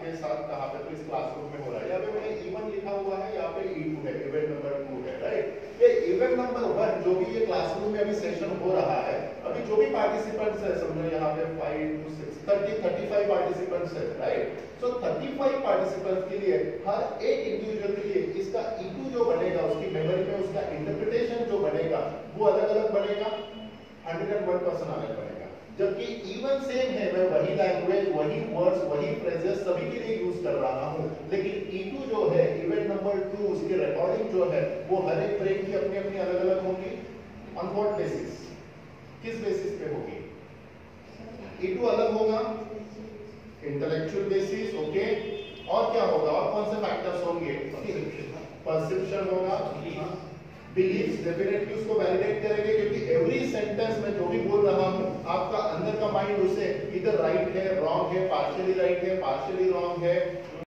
आपके साथ कहाँ पे, तो इस क्लासरूम में हो रहा है। यहाँ पे मैंने E1 लिखा हुआ है, यहाँ पे E2 है, इवेंट नंबर 2 है, राइट। ये इवेंट नंबर 1 जो भी ये क्लासरूम में अभी सेशन हो रहा है, अभी जो भी पार्टिसिपेंट्स है, समझो यहाँ पे 5 to 6 35 पार्टिसिपेंट्स है, राइट। सो 35 पार्टिसिपेंट्स के लिए हर एक इंडिविजुअल के लिए इसका E2 जो बनेगा, उसकी मेमोरी में उसका इंटरप्रिटेशन जो बनेगा वो अलग अलग बनेगा, 101% अलग बनेगा। जबकि E1 सेम है, मैं वही लैंग्वेज, वही वर्ड्स, वही फ्रेजेस सभी के लिए यूज कर रहा हूं, लेकिन E2 जो है, इवेंट नंबर 2, उसकी रिकॉर्डिंग जो है वो हर एक ब्रेक की अपनी अपनी अलग अलग होगी। ऑन व्हाट बेसिस, किस बेसिस पे होगी? E2 अलग होगा, इंटेलेक्चुअल बेसिस, ओके। और क्या होगा, और कौन से फैक्टर्स होंगे? परसेप्शन होगा, बिलीव्स डेफिनेटली उसको वैलिडेट करेंगे, क्योंकि एवरी सेंटेंस में जो भी बोल रहा हूं, आपका अंदर का माइंड उसे इधर राइट है, रॉन्ग है, पार्शियली राइट है, पार्शियली रॉन्ग है,